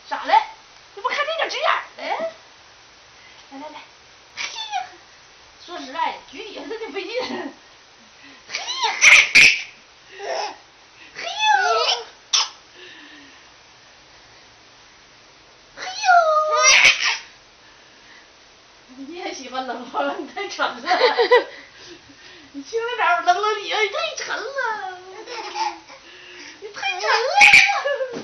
啥嘞？你不看这个纸样？哎，来，嘿呀！说实在的，举底下这挺费劲。嘿呀！嘿呦！嘿呦！你也喜欢扔我了？你太沉了。你轻着点，扔了你啊！你太沉了。你太沉了。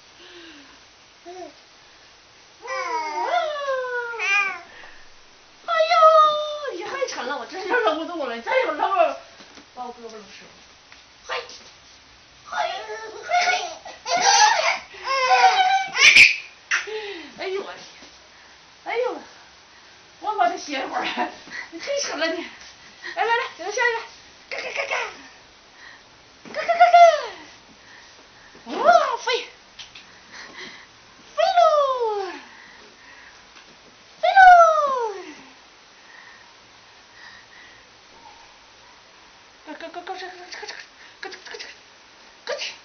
哎呦，你太沉了，我真就扔不动了。你再有扔了，把我胳膊弄折了。嘿，嘿。哎呦我天！哎呦，我把它歇会儿，你太沉了你。来，给他下去。嘎嘎嘎嘎。嘎嘎嘎嘎。哇，飞。飞喽！飞喽！快去！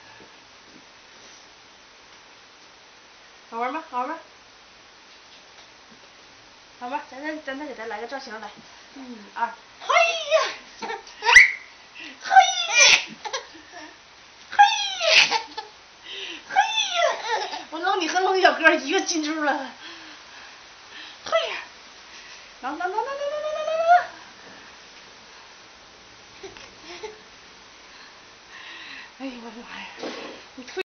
好玩吗？好玩吗？好吧，咱再给他来个造型来。1、2，嘿呀！嘿呀！嘿呀！嘿呀！我扔你和扔小哥一个斤数了。嘿呀！扔！哎呦我的妈呀！你退。